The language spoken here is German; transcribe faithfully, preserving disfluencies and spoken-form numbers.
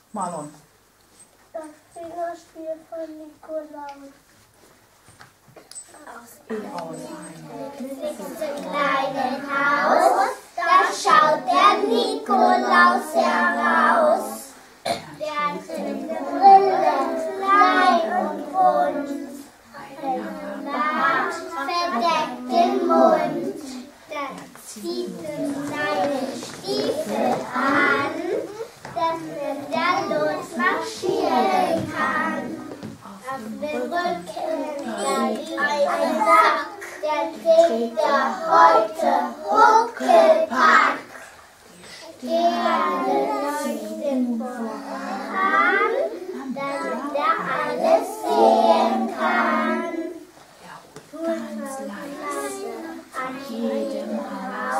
Marlon. Das Fingerspiel von Nikolaus. Aus einem Kleinen Haus, da schaut der Nikolaus heraus. Der trägt eine Brille, klein und bunt. Ein Bart verdeckt den Mund. Dann zieht er seine Stiefel an, damit er losmarschieren kann. Auf dem Rücken liegt ein Sack, der trägt er heute Huckepack. Der zieht den Vorhang, damit er alles sehen kann. ganz leise an jedem Haus